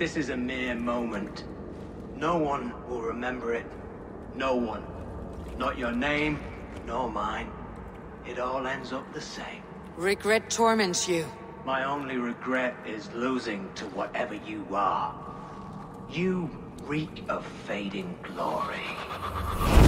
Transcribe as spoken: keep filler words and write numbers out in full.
This is a mere moment. No one will remember it. No one. Not your name, nor mine. It all ends up the same. Regret torments you. My only regret is losing to whatever you are. You reek of fading glory.